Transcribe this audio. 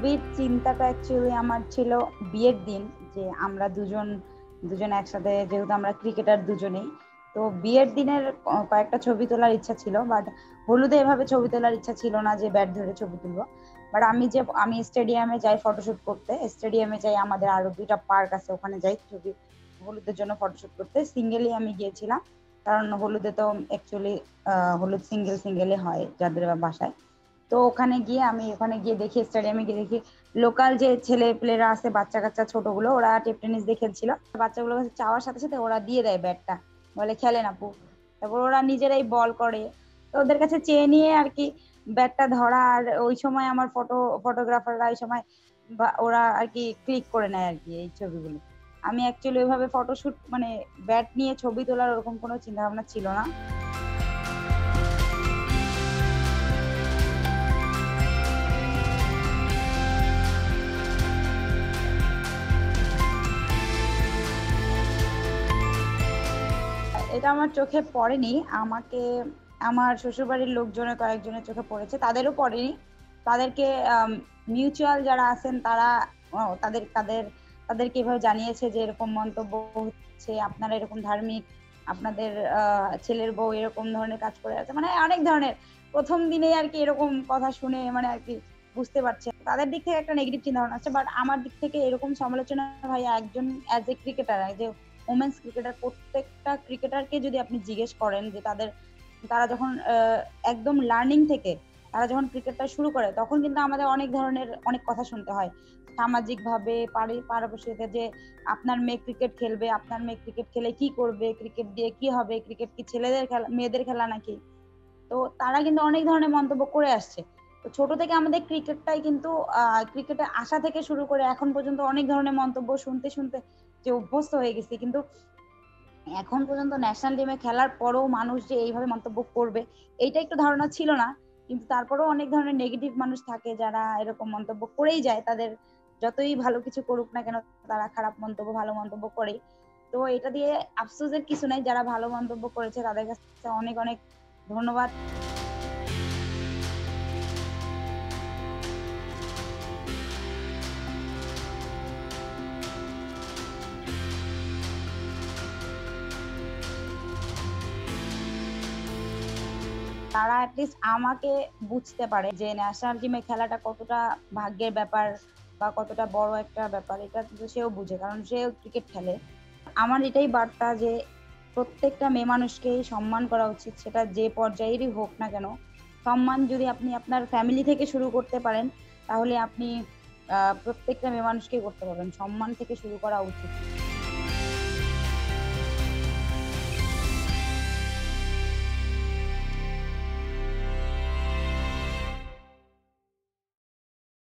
Complete চিন্তাটা actually আমার ছিল বিয়ের দিন, যে আমরা দুজন একসাথে, যেহেতু আমরা ক্রিকেটার দুজনেই, তো বিয়ের দিনের কয়েকটা ছবি তোলার ইচ্ছা ছিল, বাট হলুদে এভাবে ছবি তোলার ইচ্ছা ছিল না যে ব্যাট ধরে ছবি তুলবো। বাট আমি স্টেডিয়ামে যাই ফটোশুট করতে, স্টেডিয়ামে যাই, আমাদের আরো 2টা পার্ক আছে, ওখানে যাই ছবি হলুদের জন্য ফটোশুট করতে। সিঙ্গেলি আমি গিয়েছিলাম, কারণ হলুদে তো অ্যাকচুয়ালি হলুদ সিঙ্গেলে হয় যাদের বাসায়। তো ওখানে গিয়ে দেখি, স্টেডিয়ামে গিয়ে দেখি লোকাল যে ছেলে পেলেরা আছে, বাচ্চা কাচ্চা ছোটগুলো, ওরা টেপ টেনিস দিয়ে খেলছিল। বাচ্চাগুলোর কাছে চাওয়ার সাথে সাথে ওরা দিয়ে দেয় ব্যাটটা, বলে খেলেন আপু। তারপর ওরা নিজেরাই বল করে, তো ওদের কাছে চেয়ে নিয়ে আর কি ব্যাটটা ধরা। আর ওই সময় আমার ফটোগ্রাফাররা ওই সময় ওরা আর কি ক্লিক করে নেয় আর কি এই ছবিগুলো। আমি অ্যাকচুয়ালি ওইভাবে ফটোশুট মানে ব্যাট নিয়ে ছবি তোলার ওরকম কোনো চিন্তা ভাবনা ছিল না। এটা আমার চোখে পড়েনি, আমার শ্বশুরবাড়ির লোকজনের কয়েকজনের চোখে পড়েছে, তাদেরও পড়েনি। তাদেরকে মিউচুয়াল যারা আছেন তারা তাদের তাদের তাদেরকে এভাবে জানিয়েছে যে এরকম মন্তব্য হচ্ছে, আপনারা এরকম ধার্মিক, আপনাদের ছেলের বউ এরকম ধরনের কাজ করে আছে, মানে অনেক ধরনের। প্রথম দিনেই আর কি এরকম কথা শুনে মানে আর কি বুঝতে পারছে তাদের দিক থেকে একটা নেগেটিভ চিন্তা ভাবনা আছে। বাট আমার দিক থেকে এরকম সমালোচনা, ভাই একজন অ্যাজ এ ক্রিকেটার, যে ওমেন্স ক্রিকেটার, প্রত্যেকটা ক্রিকেটারকে যদি আপনি জিজ্ঞেস করেন যে তারা যখন একদম লার্নিং থেকে তারা যখন ক্রিকেটটা শুরু করে, তখন কিন্তু আমাদের অনেক কথা শুনতে হয় সামাজিক ভাবে, পারিপার্শ্বিকতা, যে আপনার মেয়ে ক্রিকেট খেলবে, আপনার মেয়ে ক্রিকেট খেলে কি করবে, ক্রিকেট দিয়ে কি হবে, ক্রিকেট কি ছেলেদের খেলা মেয়েদের খেলা নাকি। তো তারা কিন্তু অনেক ধরনের মন্তব্য করে আসছে। তো ছোট থেকে আমাদের ক্রিকেটটাই কিন্তু ক্রিকেটে আসা থেকে শুরু করে এখন পর্যন্ত অনেক ধরনের মন্তব্য শুনতে শুনতে যে অভ্যস্ত হয়ে গেছি। কিন্তু এখন পর্যন্ত ন্যাশনাল টিমে খেলার পরেও মানুষ যে এইভাবে মন্তব্য করবে, এইটা একটু ধারণা ছিল না। কিন্তু তারপরেও অনেক ধরনের নেগেটিভ মানুষ থাকে যারা এরকম মন্তব্য করেই যায়, তাদের যতই ভালো কিছু করুক না কেন, তারা খারাপ মন্তব্য ভালো মন্তব্য করে। তো এটা দিয়ে আফসোসের কিছু নাই, যারা ভালো মন্তব্য করেছে তাদের কাছে অনেক অনেক ধন্যবাদ। তারা অ্যাটলিস্ট আমাকে বুঝতে পারে যে ন্যাশনাল টিমে খেলাটা কতটা ভাগ্যের ব্যাপার বা কতটা বড় একটা ব্যাপার, এটা কিন্তু সেও বুঝে, কারণ সেও ক্রিকেট খেলে। আমার এটাই বার্তা যে প্রত্যেকটা মেয়ে মানুষকেই সম্মান করা উচিত, সেটা যে পর্যায়েরই হোক না কেন। সম্মান যদি আপনি আপনার ফ্যামিলি থেকে শুরু করতে পারেন, তাহলে আপনি প্রত্যেকটা মেয়ে মানুষকেই করতে পারবেন। সম্মান থেকে শুরু করা উচিত।